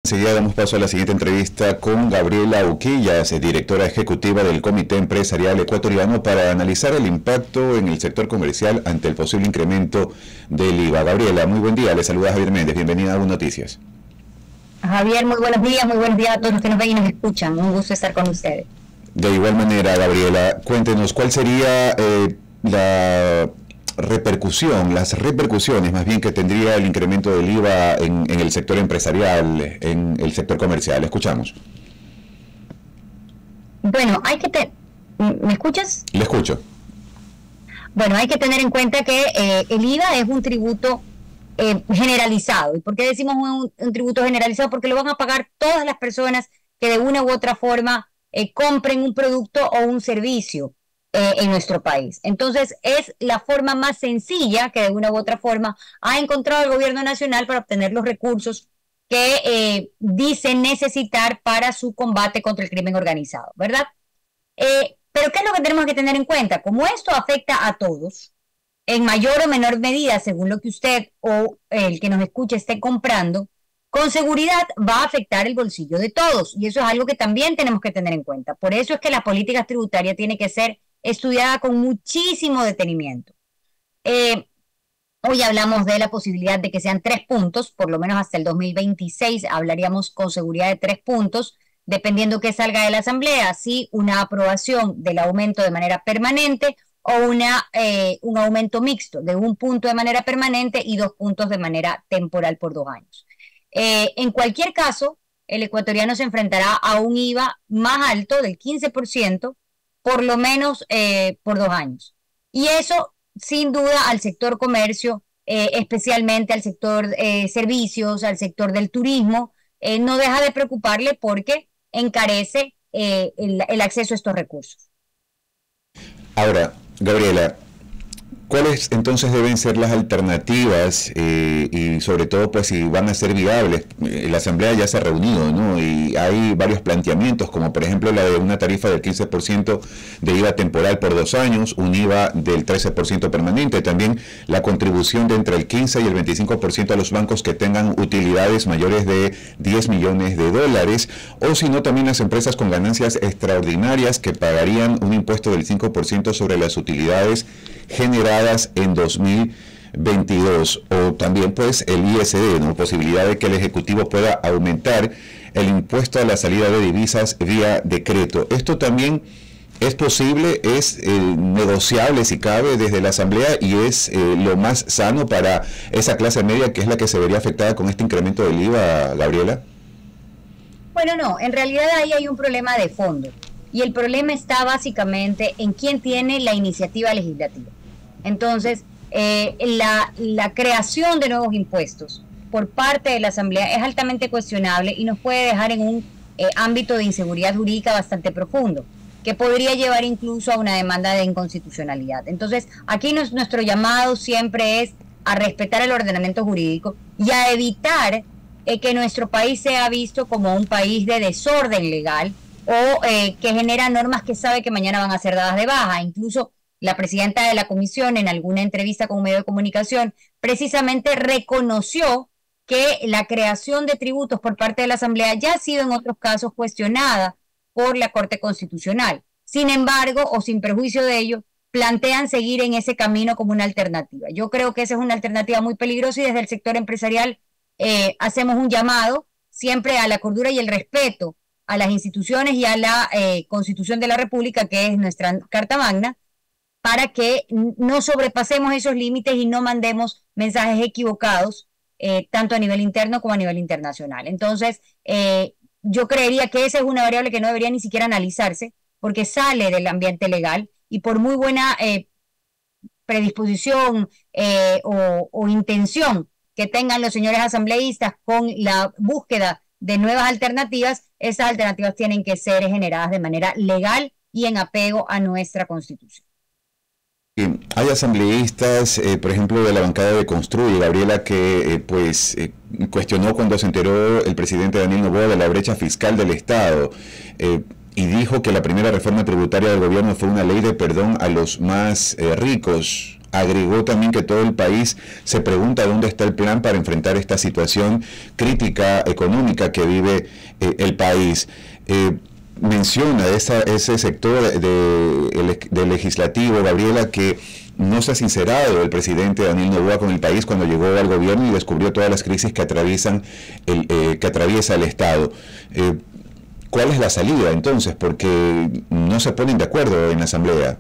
Enseguida damos paso a la siguiente entrevista con Gabriela Uquillas, directora ejecutiva del Comité Empresarial Ecuatoriano, para analizar el impacto en el sector comercial ante el posible incremento del IVA. Gabriela, muy buen día, le saluda Javier Méndez, bienvenida a UNO Noticias. Javier, muy buenos días a todos los que nos ven y nos escuchan, un gusto estar con ustedes. De igual manera, Gabriela, cuéntenos cuál sería las repercusiones más bien que tendría el incremento del IVA en el sector empresarial, en el sector comercial. Escuchamos. Bueno, ¿me escuchas? Le escucho. Bueno, hay que tener en cuenta que el IVA es un tributo generalizado. ¿Y por qué decimos un tributo generalizado? Porque lo van a pagar todas las personas que de una u otra forma compren un producto o un servicio en nuestro país. Entonces, es la forma más sencilla que de una u otra forma ha encontrado el gobierno nacional para obtener los recursos que dicen necesitar para su combate contra el crimen organizado, ¿verdad? Pero ¿qué es lo que tenemos que tener en cuenta? Como esto afecta a todos, en mayor o menor medida, según lo que usted o el que nos escuche esté comprando, con seguridad va a afectar el bolsillo de todos. Y eso es algo que también tenemos que tener en cuenta. Por eso es que la política tributaria tiene que ser estudiada con muchísimo detenimiento. Hoy hablamos de la posibilidad de que sean 3 puntos, por lo menos hasta el 2026 hablaríamos con seguridad de 3 puntos, dependiendo que salga de la Asamblea, si una aprobación del aumento de manera permanente o un aumento mixto de 1 punto de manera permanente y 2 puntos de manera temporal por 2 años. En cualquier caso, el ecuatoriano se enfrentará a un IVA más alto del 15%, por lo menos por 2 años. Y eso, sin duda, al sector comercio, especialmente al sector servicios, al sector del turismo, no deja de preocuparle porque encarece el acceso a estos recursos. Ahora, Gabriela, ¿cuáles entonces deben ser las alternativas y sobre todo pues si van a ser viables? La Asamblea ya se ha reunido, ¿no? Y hay varios planteamientos, como por ejemplo la de una tarifa del 15% de IVA temporal por 2 años, un IVA del 13% permanente, también la contribución de entre el 15 y el 25% a los bancos que tengan utilidades mayores de 10 millones de dólares, o si no también las empresas con ganancias extraordinarias que pagarían un impuesto del 5% sobre las utilidades generadas en 2022, o también pues el ISD, ¿no? Posibilidad de que el Ejecutivo pueda aumentar el impuesto a la salida de divisas vía decreto. Esto también es posible, es negociable si cabe desde la Asamblea y es lo más sano para esa clase media que es la que se vería afectada con este incremento del IVA, Gabriela. Bueno, no, en realidad ahí hay un problema de fondo y el problema está básicamente en quién tiene la iniciativa legislativa. Entonces, la creación de nuevos impuestos por parte de la Asamblea es altamente cuestionable y nos puede dejar en un ámbito de inseguridad jurídica bastante profundo, que podría llevar incluso a una demanda de inconstitucionalidad. Entonces, aquí nuestro llamado siempre es a respetar el ordenamiento jurídico y a evitar que nuestro país sea visto como un país de desorden legal o que genera normas que sabe que mañana van a ser dadas de baja. Incluso la presidenta de la comisión, en alguna entrevista con un medio de comunicación, precisamente reconoció que la creación de tributos por parte de la Asamblea ya ha sido en otros casos cuestionada por la Corte Constitucional. Sin embargo, o sin perjuicio de ello, plantean seguir en ese camino como una alternativa. Yo creo que esa es una alternativa muy peligrosa y desde el sector empresarial hacemos un llamado siempre a la cordura y el respeto a las instituciones y a la Constitución de la República, que es nuestra Carta Magna, para que no sobrepasemos esos límites y no mandemos mensajes equivocados, tanto a nivel interno como a nivel internacional. Entonces, yo creería que esa es una variable que no debería ni siquiera analizarse, porque sale del ambiente legal y por muy buena predisposición o intención que tengan los señores asambleístas con la búsqueda de nuevas alternativas, esas alternativas tienen que ser generadas de manera legal y en apego a nuestra Constitución. Hay asambleístas, por ejemplo, de la bancada de Construye, Gabriela, que cuestionó cuando se enteró el presidente Daniel Noboa de la brecha fiscal del Estado y dijo que la primera reforma tributaria del gobierno fue una ley de perdón a los más ricos. agregó también que todo el país se pregunta dónde está el plan para enfrentar esta situación crítica económica que vive el país. Menciona ese sector del legislativo, Gabriela, que no se ha sincerado el presidente Daniel Noboa con el país cuando llegó al gobierno y descubrió todas las crisis que atraviesa el Estado. ¿Cuál es la salida entonces? Porque no se ponen de acuerdo en la Asamblea.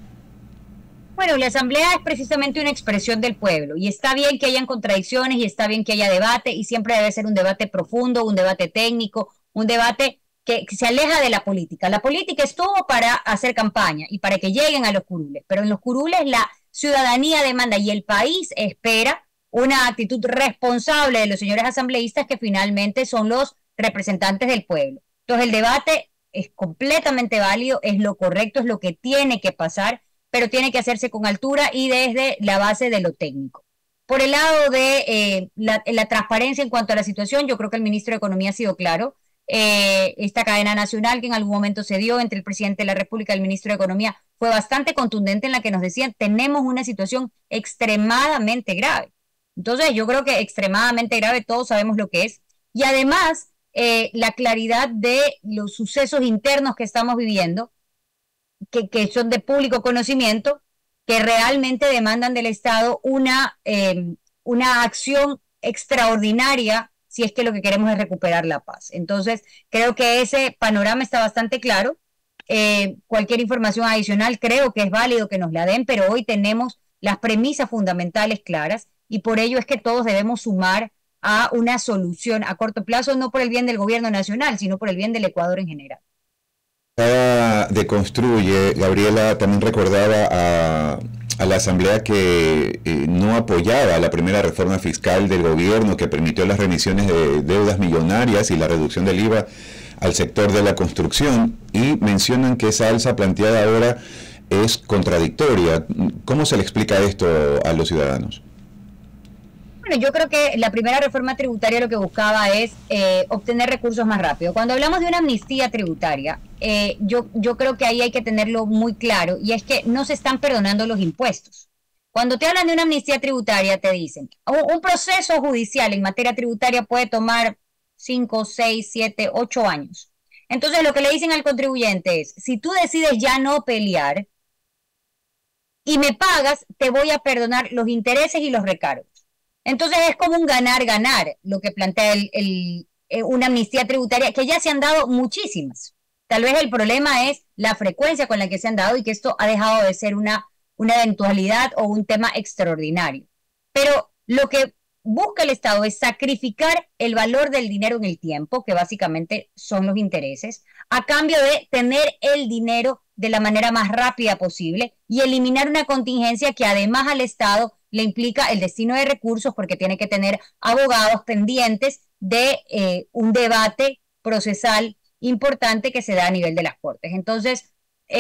Bueno, la Asamblea es precisamente una expresión del pueblo y está bien que hayan contradicciones y está bien que haya debate y siempre debe ser un debate profundo, un debate técnico, un debate que se aleja de la política. La política estuvo para hacer campaña y para que lleguen a los curules, pero en los curules la ciudadanía demanda y el país espera una actitud responsable de los señores asambleístas que finalmente son los representantes del pueblo. Entonces el debate es completamente válido, es lo correcto, es lo que tiene que pasar, pero tiene que hacerse con altura y desde la base de lo técnico. Por el lado de la transparencia en cuanto a la situación, yo creo que el ministro de Economía ha sido claro. Esta cadena nacional que en algún momento se dio entre el presidente de la República y el ministro de Economía fue bastante contundente en la que nos decían tenemos una situación extremadamente grave. Entonces yo creo que extremadamente grave todos sabemos lo que es y además la claridad de los sucesos internos que estamos viviendo que son de público conocimiento que realmente demandan del Estado una acción extraordinaria si es que lo que queremos es recuperar la paz. Entonces, creo que ese panorama está bastante claro. Cualquier información adicional creo que es válido que nos la den, pero hoy tenemos las premisas fundamentales claras y por ello es que todos debemos sumar a una solución a corto plazo, no por el bien del gobierno nacional, sino por el bien del Ecuador en general. De Construye, Gabriela también recordaba a la Asamblea que no apoyaba la primera reforma fiscal del gobierno que permitió las remisiones de deudas millonarias y la reducción del IVA al sector de la construcción y mencionan que esa alza planteada ahora es contradictoria. ¿Cómo se le explica esto a los ciudadanos? Bueno, yo creo que la primera reforma tributaria lo que buscaba es obtener recursos más rápido. Cuando hablamos de una amnistía tributaria, yo creo que ahí hay que tenerlo muy claro y es que no se están perdonando los impuestos. Cuando te hablan de una amnistía tributaria te dicen, un proceso judicial en materia tributaria puede tomar 5, 6, 7, 8 años. Entonces lo que le dicen al contribuyente es, si tú decides ya no pelear y me pagas, te voy a perdonar los intereses y los recargos. Entonces es como un ganar-ganar lo que plantea una amnistía tributaria, que ya se han dado muchísimas. Tal vez el problema es la frecuencia con la que se han dado y que esto ha dejado de ser una eventualidad o un tema extraordinario. Pero lo que busca el Estado es sacrificar el valor del dinero en el tiempo, que básicamente son los intereses, a cambio de tener el dinero de la manera más rápida posible y eliminar una contingencia que además al Estado le implica el destino de recursos porque tiene que tener abogados pendientes de un debate procesal importante que se da a nivel de las Cortes. Entonces,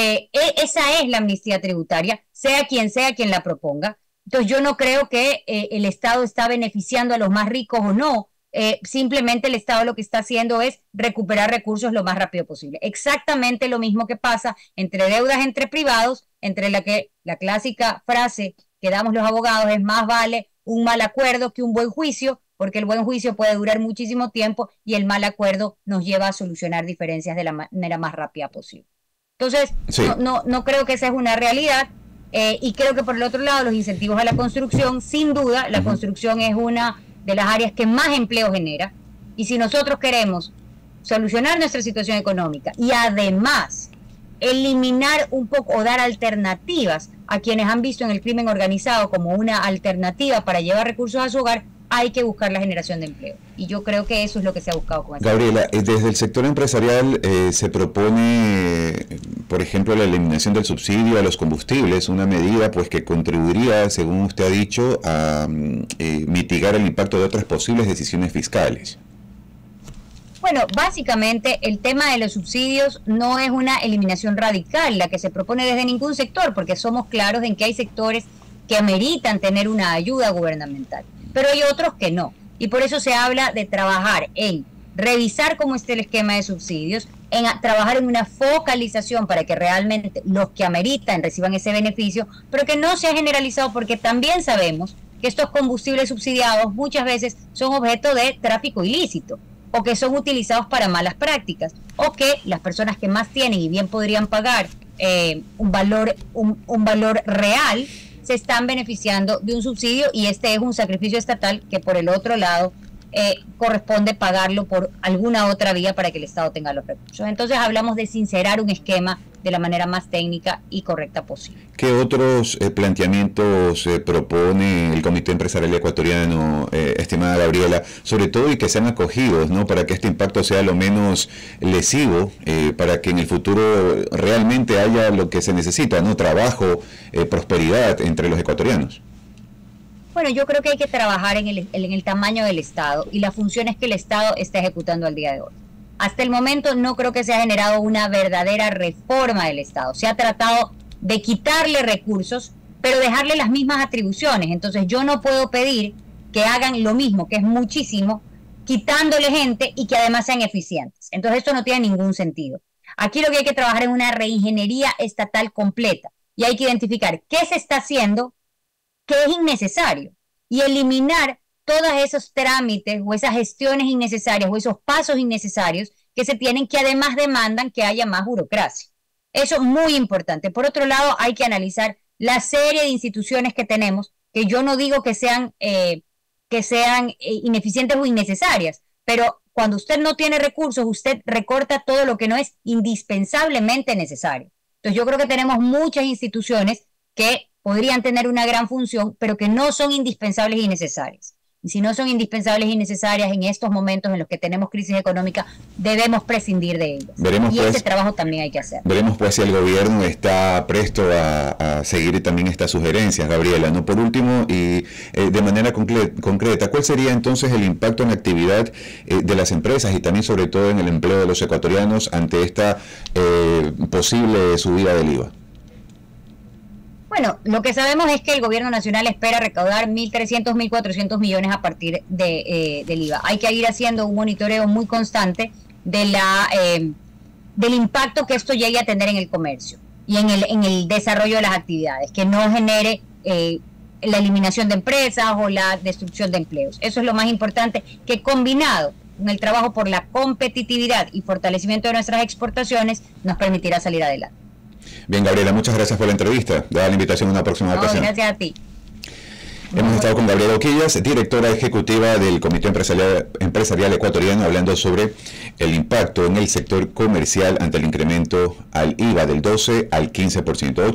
esa es la amnistía tributaria, sea quien la proponga. Entonces, yo no creo que el Estado está beneficiando a los más ricos o no. Simplemente el Estado lo que está haciendo es recuperar recursos lo más rápido posible. Exactamente lo mismo que pasa entre deudas entre privados, entre la clásica frase que damos los abogados es más vale un mal acuerdo que un buen juicio, porque el buen juicio puede durar muchísimo tiempo y el mal acuerdo nos lleva a solucionar diferencias de la manera más rápida posible. Entonces, sí. no creo que esa es una realidad y creo que por el otro lado los incentivos a la construcción, sin duda, la construcción es una de las áreas que más empleo genera y si nosotros queremos solucionar nuestra situación económica y además eliminar un poco o dar alternativas a quienes han visto en el crimen organizado como una alternativa para llevar recursos a su hogar, hay que buscar la generación de empleo. Y yo creo que eso es lo que se ha buscado con esta. Gabriela, desde el sector empresarial se propone, por ejemplo, la eliminación del subsidio a los combustibles, una medida pues que contribuiría, según usted ha dicho, a mitigar el impacto de otras posibles decisiones fiscales. Bueno, básicamente el tema de los subsidios no es una eliminación radical la que se propone desde ningún sector, porque somos claros en que hay sectores que ameritan tener una ayuda gubernamental, pero hay otros que no. Y por eso se habla de trabajar en revisar cómo está el esquema de subsidios, trabajar en una focalización para que realmente los que ameritan reciban ese beneficio, pero que no sea generalizado, porque también sabemos que estos combustibles subsidiados muchas veces son objeto de tráfico ilícito, o que son utilizados para malas prácticas, o que las personas que más tienen y bien podrían pagar un valor real, se están beneficiando de un subsidio, y este es un sacrificio estatal que por el otro lado corresponde pagarlo por alguna otra vía para que el Estado tenga los recursos. Entonces hablamos de sincerar un esquema de la manera más técnica y correcta posible. ¿Qué otros planteamientos propone el Comité Empresarial Ecuatoriano, estimada Gabriela, sobre todo y que sean acogidos, ¿no?, para que este impacto sea lo menos lesivo, para que en el futuro realmente haya lo que se necesita, ¿no?, trabajo, prosperidad entre los ecuatorianos? Bueno, yo creo que hay que trabajar en el tamaño del Estado y las funciones que el Estado está ejecutando al día de hoy. Hasta el momento no creo que se ha generado una verdadera reforma del Estado. Se ha tratado de quitarle recursos, pero dejarle las mismas atribuciones. Entonces yo no puedo pedir que hagan lo mismo, que es muchísimo, quitándole gente y que además sean eficientes. Entonces esto no tiene ningún sentido. Aquí lo que hay que trabajar es una reingeniería estatal completa, y hay que identificar qué se está haciendo, que es innecesario, y eliminar todos esos trámites o esas gestiones innecesarias o esos pasos innecesarios que se tienen, que además demandan que haya más burocracia. Eso es muy importante. Por otro lado, hay que analizar la serie de instituciones que tenemos, que yo no digo que sean ineficientes o innecesarias, pero cuando usted no tiene recursos, usted recorta todo lo que no es indispensablemente necesario. Entonces yo creo que tenemos muchas instituciones que podrían tener una gran función, pero que no son indispensables y necesarias. Y si no son indispensables y necesarias en estos momentos en los que tenemos crisis económica, debemos prescindir de ellas. Ese trabajo también hay que hacer. Veremos pues si el gobierno está presto a seguir también estas sugerencias, Gabriela, ¿no? Por último, y de manera concreta, ¿cuál sería entonces el impacto en la actividad de las empresas y también sobre todo en el empleo de los ecuatorianos ante esta posible subida del IVA? Bueno, lo que sabemos es que el gobierno nacional espera recaudar 1.300, 1.400 millones a partir del IVA. Hay que ir haciendo un monitoreo muy constante del impacto que esto llegue a tener en el comercio y en el desarrollo de las actividades, que no genere la eliminación de empresas o la destrucción de empleos. Eso es lo más importante, que combinado con el trabajo por la competitividad y fortalecimiento de nuestras exportaciones nos permitirá salir adelante. Bien, Gabriela, muchas gracias por la entrevista. Da la invitación a una próxima ocasión. Gracias a ti. Hemos estado con Gabriela Oquillas, directora ejecutiva del Comité Empresarial Ecuatoriano, hablando sobre el impacto en el sector comercial ante el incremento al IVA del 12 al 15%.